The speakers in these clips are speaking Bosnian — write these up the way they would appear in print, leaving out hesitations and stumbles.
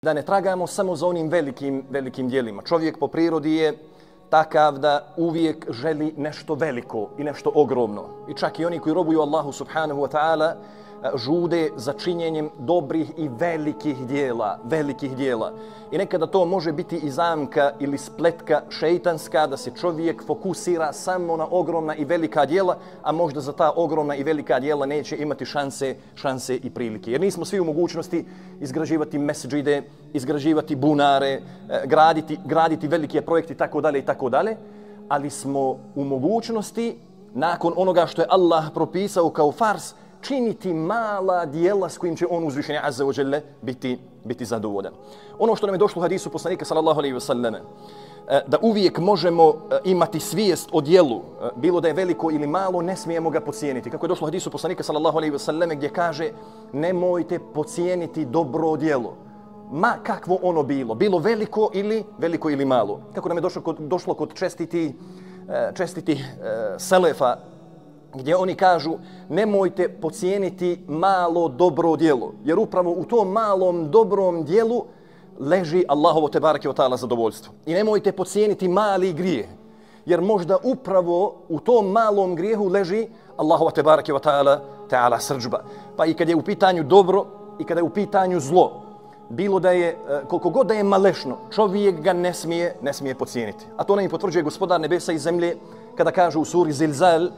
da ne tragamo samo za onim velikim djelima. Čovjek po prirodi je takav da uvijek želi nešto veliko i nešto ogromno. I čak i oni koji robuju Allahu subhanahu wa ta'ala žude za činjenjem dobrih i velikih dijela. I nekada to može biti i zamka ili spletka šeitanska da se čovjek fokusira samo na ogromna i velika dijela, a možda za ta ogromna i velika dijela neće imati šanse i prilike. Jer nismo svi u mogućnosti izgrađivati mesdžide, izgrađivati bunare, graditi velike projekte itd., ali smo u mogućnosti nakon onoga što je Allah propisao kao fars činiti mala dijela s kojim će on uzvišeni azza wa jalla biti zadovoljan. Ono što nam je došlo u hadisu poslanika sallallahu alejhi ve selleme, da uvijek možemo imati svijest o dijelu, bilo da je veliko ili malo, ne smijemo ga podcijeniti. Kako je došlo u hadisu poslanika sallallahu alejhi ve selleme gdje kaže: nemojte podcijeniti dobro djelo, ma kakvo ono bilo veliko ili malo. Kako nam je došlo kod čestiti selefa, gdje oni kažu: nemojte podcijeniti malo dobro djelo, jer upravo u tom malom dobrom djelu leži Allahovo tebareke ve ta'ala zadovoljstvo. I nemojte podcijeniti mali grijeh, jer možda upravo u tom malom grijehu leži Allahova tebareke ve ta'ala srdžba. Pa i kad je u pitanju dobro i kada je u pitanju zlo, bilo da je, koliko god da je malešno, čovjek ga ne smije podcijeniti. A to nam i potvrđuje gospodar nebesa i zemlje kada kaže u suri Zilzal: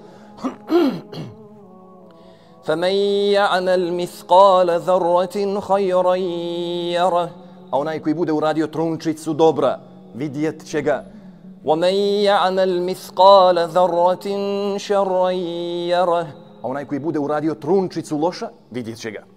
فَمَنْ يَعْمَلْ مِثْقَالَ ذَرَّةٍ خَيْرًا يَرَهُ. A onaj koji bude uradio trunčicu dobra, vidjet će ga. وَمَنْ يَعْمَلْ مِثْقَالَ ذَرَّةٍ شَرًّا يَرَهُ. A onaj koji bude uradio trunčicu loša, vidjet će ga.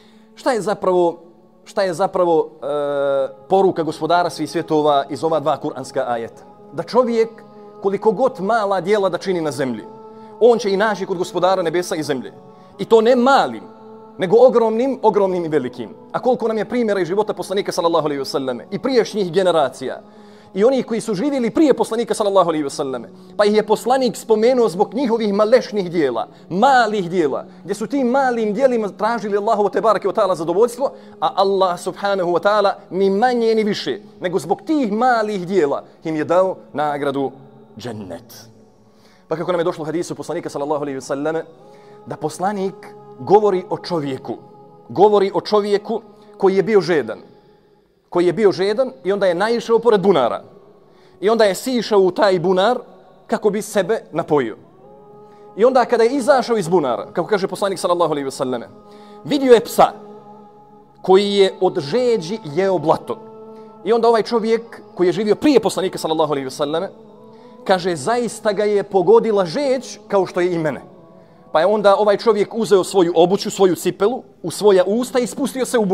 Šta je zapravo poruka gospodara svih svjetova iz ova dva kuranska ajeta? Da čovjek, koliko god mala djela da čini na zemlji, on će i naći kod gospodara nebesa i zemlje. I to ne malim, nego ogromnim i velikim. A koliko nam je primjera iz života poslanika sallallahu alejhi ve selleme i prijašnjih generacija i onih koji su živjeli prije poslanika sallallahu alejhi ve selleme, pa ih je poslanik spomenuo zbog njihovih malešnih dijela, malih dijela, gdje su tim malim dijelima tražili Allahovo tebareke ve ta'ala zadovoljstvo, a Allah subhanahu wa ta'ala ni manje ni više, nego zbog tih malih dijela im je dao nagradu džennet. Pa kako nam je došlo u hadisu poslanika sallallahu alejhi ve selleme, da poslanik govori o čovjeku koji je bio žedan i onda je naišao pored bunara. I onda je sišao u taj bunar kako bi sebe napojio. I onda kada je izašao iz bunara, kako kaže poslanik sallallahu alejhi ve selleme, vidio je psa koji je od žeđi jeo blato. I onda ovaj čovjek koji je živio prije poslanika sallallahu alejhi ve selleme kaže: zaista ga je pogodila žeđ kao što je i mene. Pa je onda ovaj čovjek uzeo svoju obuću, svoju cipelu u svoja usta i spustio se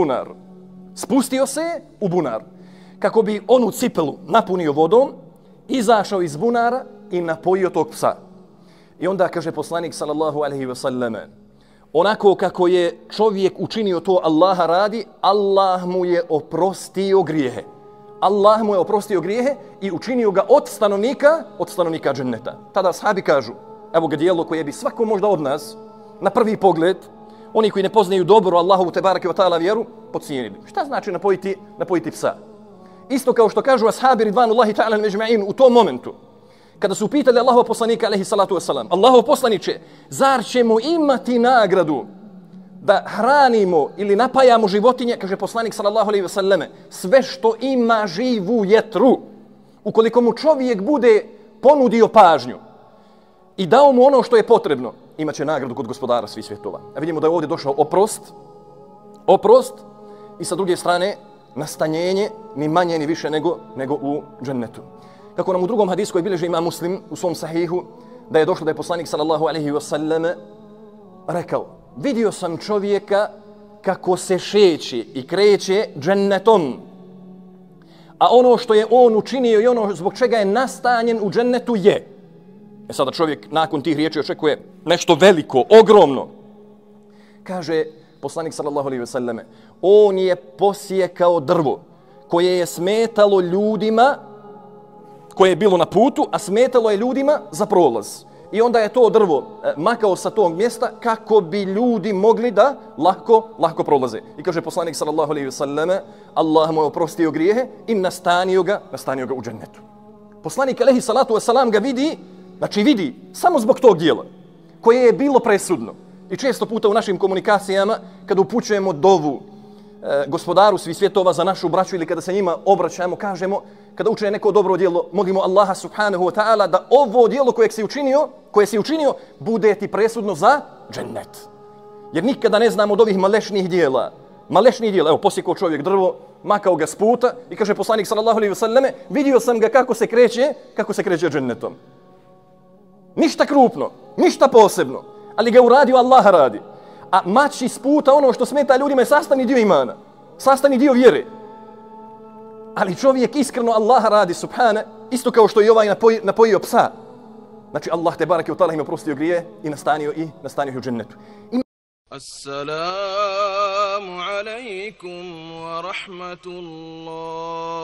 u bunar. Kako bi onu cipelu napunio vodom, izašao iz bunara i napojio tog psa. I onda kaže poslanik sallallahu alejhi ve selleme, onako kako je čovjek učinio to Allaha radi, Allah mu je oprostio grijehe i učinio ga od stanovnika dženneta. Tada ashabi kažu: evo ga djelo koje bi svako možda od nas na prvi pogled, oni koji ne poznaju dobro Allahovu tebareke ve ta'ala vjeru, podcijenili. Šta znači napojiti psa? Isto kao što kažu ashabi ridvanullahi ta'ala međma'in u tom momentu, kada su pitali Allahov poslanika alejhi salatu vesselam: Allahov poslanice, zar ćemo imati nagradu da hranimo ili napajamo životinje? Kaže poslanik sallallahu alejhi ve selleme: sve što ima živu jetru, ukoliko mu čovjek bude ponudio pažnju i dao mu ono što je potrebno, imaće nagradu kod gospodara svih svjetova. A vidimo da je ovdje došao oprost i sa druge strane nastanjenje, ni manje ni više nego u džennetu. Kako nam u drugom hadisu koji bilježi Imam Muslim u svom sahihu, da je došlo da je poslanik sallallahu alejhi ve selleme rekao: vidio sam čovjeka kako se šeće i kreće džennetom, a ono što je on učinio i ono zbog čega je nastanjen u džennetu je. Sada čovjek nakon tih riječi očekuje nešto veliko, ogromno. Kaže poslanik sallallahu alejhi ve selleme: on je posjekao drvo koje je smetalo ljudima, koje je bilo na putu, a smetalo je ljudima za prolaz. i onda je to drvo makao sa tog mjesta kako bi ljudi mogli da lako prolaze. I kaže poslanik sallallahu alejhi ve selleme, Allah mu je oprostio grijehe i nastanio ga u džennetu. Poslanik alejhi salatu vesselam ga vidi samo zbog tog djela koje je bilo presudno. I često puta u našim komunikacijama kada upućujemo dovu gospodaru svih svjetova za našu braću ili kada se njima obraćamo, kažemo, kada učine neko dobro djelo, molimo Allaha subhanahu wa ta'ala da ovo djelo koje si učinio bude ti presudno za džennet. Jer nikada ne znamo od ovih malešnih djela. Evo, posjekao čovjek drvo, makao ga s puta i kaže poslanik sallallahu alejhi ve selleme, vidio sam ga kako se kreće džennetom. Ništa krupno, ništa posebno, ali ga uradio Allah radi. A maći s puta ono što smeta ljudima je sastavni dio imana, sastavni dio vjere. Ali čovjek iskreno Allaha radi, subhane, isto kao što i ovaj napojio psa. Znači Allah te barake u ta'ala im oprostio grije i nastanio ih u džennetu. Assalamu alaikum wa rahmatullah.